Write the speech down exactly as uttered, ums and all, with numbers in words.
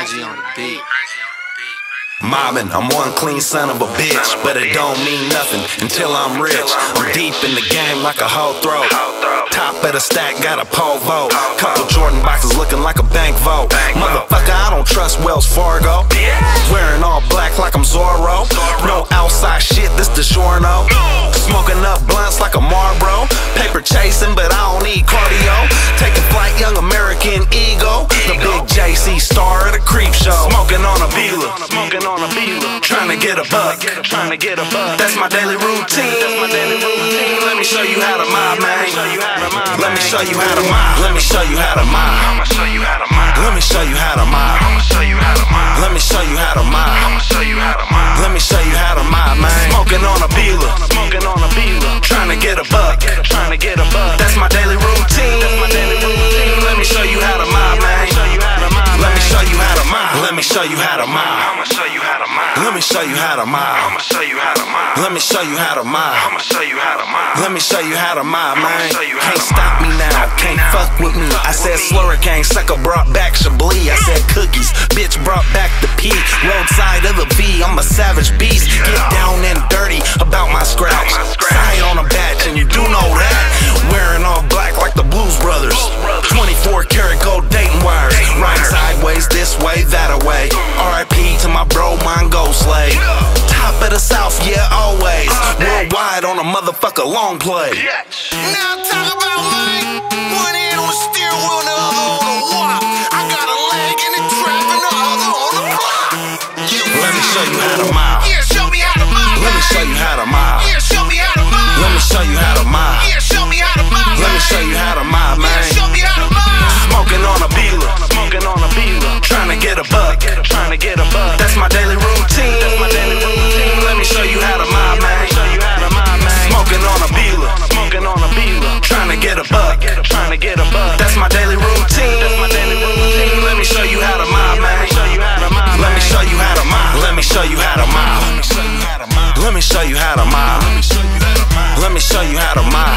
Haji on the beat. Mobbing, I'm one clean son of a bitch, but it don't mean nothing until I'm rich. I'm deep in the game like a whole throat. Top of the stack, got a pole vote. Couple Jordan boxes looking like a bank vote. Motherfucker, I don't trust Wells Fargo. Wearing all black like I'm Zorro. No outside shit, this DiGiorno. Smoking up blunts like a Marlboro. Paper chasing, but I don't need cardio. Taking flight, young American ego. The big J C star of the creep show. Smoking on a Beeler. Smoking on a Beeler. Trying to get a buck. Trying to get a buck. That's my daily routine. That's my daily routine. Let me show you how to mob, man. Let me show you how to mob. Let me show you how to mob. I'ma show you how to mob. Let me show you how to mob. I'ma show you how to mob. Let me show you how to mob. I'ma show you how to mob. Let me show you how to mob, man. Smoking on a Beeler. Smoking on a Beeler. Trying to get a buck. Trying to get a buck. That's my daily routine. That's my daily routine. Let me show you how to mob, man. Let me show you how to mob. Let me show you how to mob. I'ma show you how to mob. Let me show you how to mob. I'ma show you how to mob. Let me show you how to mob. I'ma show you how to mob. Let me show you how to mob, man. Can't stop me now, can't fuck with me. I said Slurricane, sucker brought back Chablis. I said cookies, bitch brought back the P. Roadside of the V, I'm a savage beast. Get down and dirty about my scraps. Sight on a batch and you do know that. Wearing all black like the Blues Brothers. Twenty-four karat gold dating wires. Right sideways, this way, that away. R I P to my bro, Mongo Slave. Top of the South, yeah, always. Worldwide on a motherfucker long play. Now talk about mine. One hand on the steering wheel, the other on the walk. I got a leg in the trap and the other on the block. Let me show you how to mob. Yeah, show me how to mob. Let me show you how to mob. Yeah, show me how to mob. Let me show you how to mob. Yeah, show me how to mob. Let me show you how to mob, man. Yeah, show me how to mob. Smoking on a Beeler. Smoking on a Beeler. Trying to get a buck. Trying to get a buck. That's my daily routine. That's my daily routine. Let me show you how to mob, man. Smoking on a Beeler. Smoking on a Beeler. Trying to get a buck. Trying to get a buck. That's my daily routine. That's my daily routine. Let me show you how to mob, man. Let me show you how to mob. Let me show you how to mob. Let me show you how to mob. Let me show you how to mob.